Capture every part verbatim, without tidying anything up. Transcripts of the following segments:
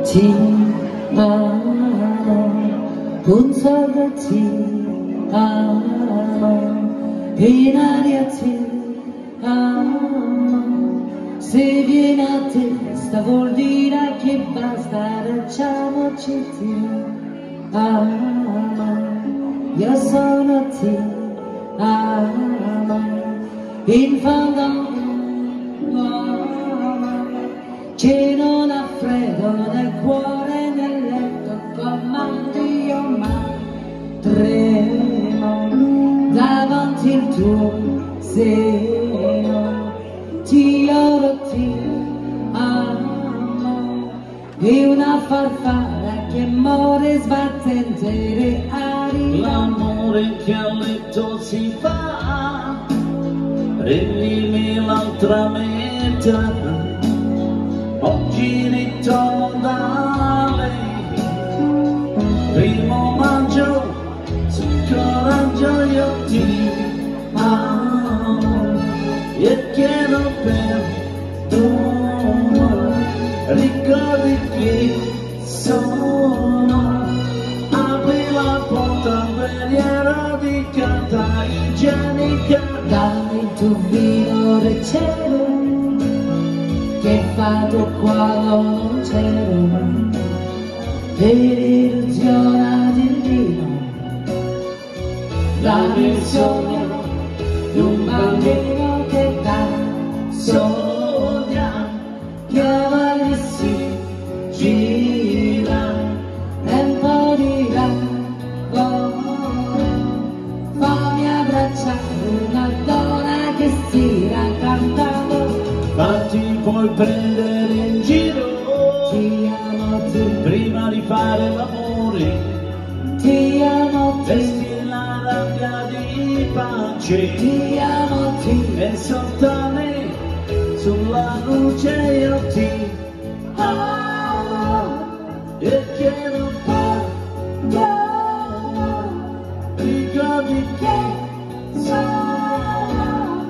ti amo, un solo ti amo, in aria ti amo. Se vieni a testa vuol dire che basta, facciamoci ti amo. Io sono ti amo, in fondo che non ha freddo nel cuore, nel letto comando io, ma tremo davanti il tuo seno. Ti oro, ti amo, e una farfalla che muore sbattente arriva. L'amore che a letto si fa, prendimi l'altra metà, oggi ritorno da lei. Primo maggio, su coraggio io ti amo e chiedo perdono. Ricordi chi sono, apri la porta veliera di carta igienica. Dammi il tuo vino leggero, che vado quando non c'ero, per illusione del vino. Dammi il sogno di un bambino che dà sogna, che avanti si gira e un po' di lavoro. Fammi abbracciare una donna che stia cantando, Fatti puoi prendere in giro, ti amo tu, prima di fare l'amore, ti amo tu, vesti la rabbia di pace, ti amo tu, e sotto a me, sulla luce io ti amo, e chiedo perdono. Ricordi che sono,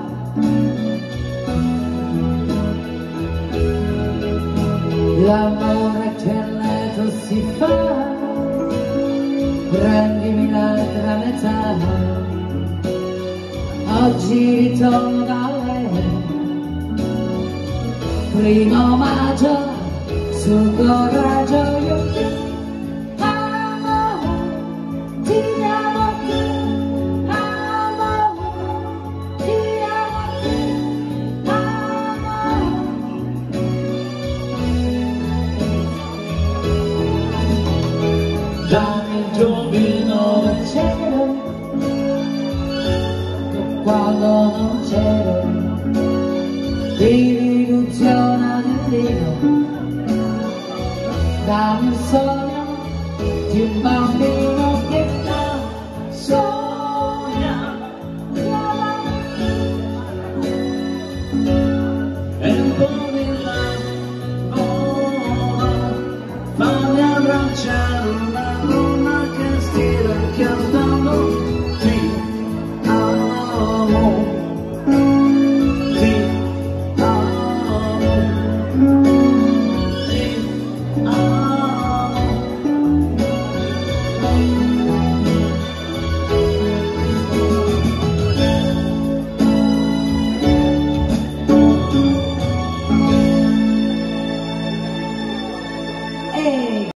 l'amore che a letto si fa, prendimi l'altra metà, oggi ritorno da lei. Primo maggio, sul coraggio io ti amo, ti amo tu, amo, ti amo tu, amo. dammi il tuo vino C'ero quando non c'ero, ti illusiona del vino. Dammi il sogno di un bambino che dà sogna, e un po' di lavoro. Fammi abbracciare una donna che stia cantando. Ti amo, ti amo, ti amo. Hey!